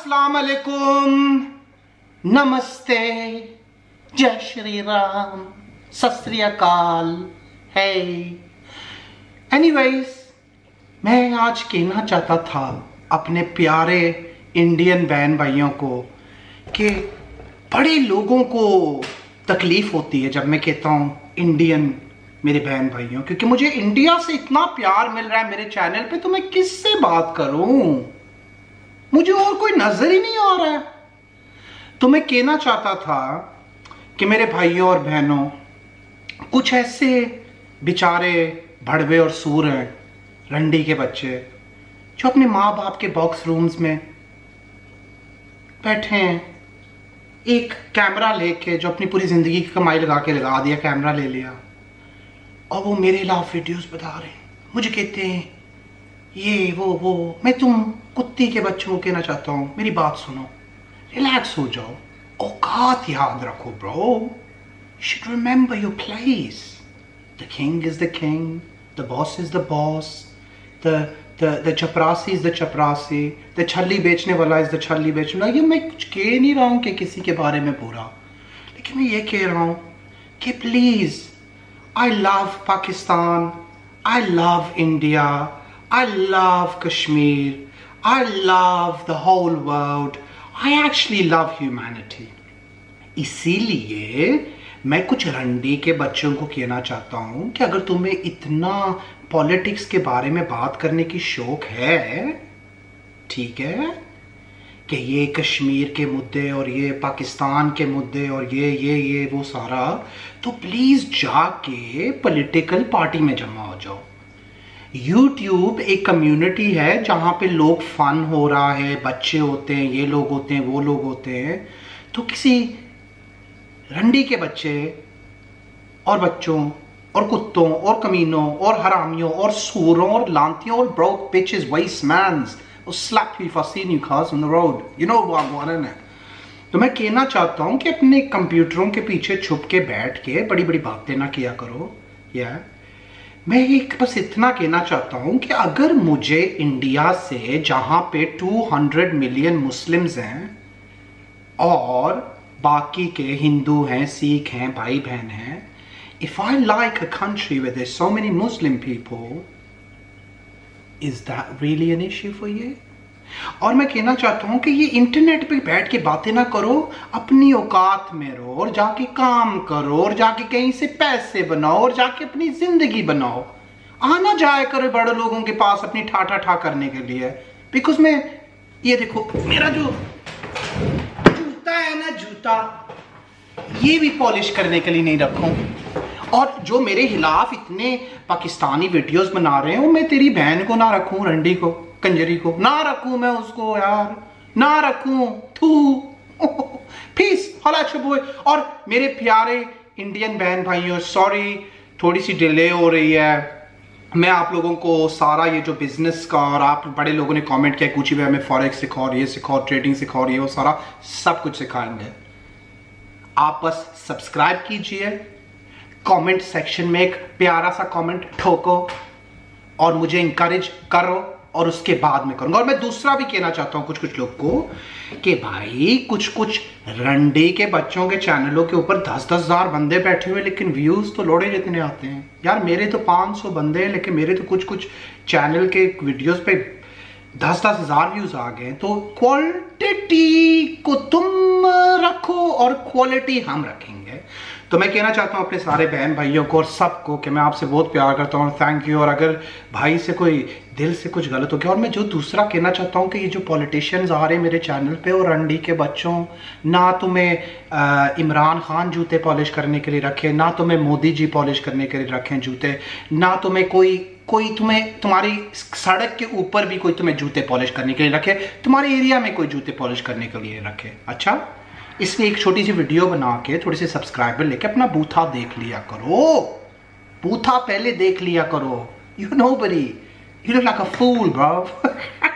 अस्सलाम वालेकुम, नमस्ते, जय श्री राम, सत श्री अकाल। है एनीवेज, मैं आज कहना चाहता था अपने प्यारे इंडियन बहन भाइयों को कि बड़े लोगों को तकलीफ होती है जब मैं कहता हूँ इंडियन मेरे बहन भाइयों, क्योंकि मुझे इंडिया से इतना प्यार मिल रहा है मेरे चैनल पे, तो मैं किससे बात करूं, मुझे और कोई नजर ही नहीं आ रहा है। तो मैं कहना चाहता था कि मेरे भाइयों और बहनों, कुछ ऐसे बेचारे भड़वे और सूर हैं, रंडी के बच्चे, जो अपने माँ बाप के बॉक्स रूम्स में बैठे हैं, एक कैमरा लेके, जो अपनी पूरी जिंदगी की कमाई लगा दिया, कैमरा ले लिया, और वो मेरे खिलाफ वीडियोस बता रहे हैं, मुझे कहते हैं ये वो। मैं तुम कुत्ती के बच्चों को कहना चाहता हूँ, मेरी बात सुनो, रिलैक्स हो जाओ, औकात याद रखो bro, should remember your place. The king is the king, the boss is the boss, the chaprasi is the chaprasi, the chhalli बेचने वाला इज द छल्ली बेचने वाला। ये मैं कुछ कह नहीं रहा हूँ कि किसी के बारे में बुरा, लेकिन मैं ये कह रहा हूँ कि please, I love Pakistan, I love India, I love Kashmir, I love the whole world, I actually love humanity. इसीलिए मैं कुछ रंडी के बच्चों को कहना चाहता हूँ कि अगर तुम्हें इतना पॉलिटिक्स के बारे में बात करने की शौक है, ठीक है, कि ये कश्मीर के मुद्दे और ये पाकिस्तान के मुद्दे और ये वो सारा, तो प्लीज जाके पॉलिटिकल पार्टी में जमा हो जाओ। YouTube एक कम्युनिटी है जहां पे लोग फन हो रहा है, बच्चे होते हैं, ये लोग होते हैं, वो लोग होते हैं, तो किसी रंडी के बच्चे और बच्चों और कुत्तों और कमीनों और हरामियों और सूरों और लांतियों और broke bitches, waste mans, slap you if I seen you cars on the road, you know what I'm wanting it. तो मैं कहना चाहता हूँ कि अपने कंप्यूटरों के पीछे छुप के बैठ के बड़ी बड़ी बातें ना किया करो। या मैं एक बस इतना कहना चाहता हूँ कि अगर मुझे इंडिया से, जहाँ पे 200 मिलियन मुस्लिम्स हैं और बाकी के हिंदू हैं, सिख हैं, भाई बहन हैं, if I like a country where there's so many Muslim people, is that really an issue for you? और मैं कहना चाहता हूं कि ये इंटरनेट पे बैठ के बातें ना करो, अपनी औकात में रहो और जाके काम करो और जाके कहीं से पैसे बनाओ और जाके अपनी जिंदगी बनाओ। आना जाया करो बड़े लोगों के पास अपनी ठा करने के लिए। बिकॉज मैं, ये देखो मेरा जो जूता है ना, जूता ये भी पॉलिश करने के लिए नहीं रखूं, और जो मेरे खिलाफ इतने पाकिस्तानी वीडियोस बना रहे हो, मैं तेरी बहन को ना रखूं, रंडी को, कंजरी को ना रखूं, मैं उसको यार ना रखूं, थू पीस बॉय। और मेरे प्यारे इंडियन बहन भाइयों, सॉरी थोड़ी सी डिले हो रही है, मैं आप लोगों को सारा ये जो बिजनेस का, और आप बड़े लोगों ने कमेंट किया कुछ भी हमें फॉरेक्स सिखाओ, ये सिखाओ, ट्रेडिंग सिखाओ, ये वो सारा सब कुछ सिखाएंगे। आप बस सब्सक्राइब कीजिए, कमेंट सेक्शन में एक प्यारा सा कमेंट ठोको और मुझे इंकरेज करो, और उसके बाद में करूंगा। और मैं दूसरा भी कहना चाहता हूं कुछ लोग को कि भाई कुछ रंडी के बच्चों के चैनलों के ऊपर 10-10 हजार बंदे बैठे हुए, लेकिन व्यूज तो लोड़े जितने आते हैं यार। मेरे तो 500 बंदे हैं, लेकिन मेरे तो कुछ चैनल के वीडियोस पे 10-10 हजार व्यूज आ गए। तो क्वालिटी को तुम रखो और क्वालिटी हम रखेंगे। तो मैं कहना चाहता हूँ अपने सारे बहन भाइयों को और सबको कि मैं आपसे बहुत प्यार करता हूँ, थैंक यू। और अगर भाई से कोई दिल से कुछ गलत हो गया, और मैं जो दूसरा कहना चाहता हूँ कि ये जो पॉलिटिशियंस आ रहे हैं मेरे चैनल पे, और रंडी के बच्चों, ना तुम्हें इमरान खान जूते पॉलिश करने के लिए रखे, ना तुम्हें मोदी जी पॉलिश करने के लिए रखें जूते, ना तुम्हें कोई तुम्हें तुम्हारी सड़क के ऊपर भी कोई तुम्हें जूते पॉलिश करने के लिए रखे, तुम्हारे एरिया में कोई जूते पॉलिश करने के लिए रखे। अच्छा, इसलिए एक छोटी सी वीडियो बना के थोड़े से सब्सक्राइबर लेके अपना बूथा देख लिया करो, बूथा पहले देख लिया करो। You nobody, you look like a fool bro.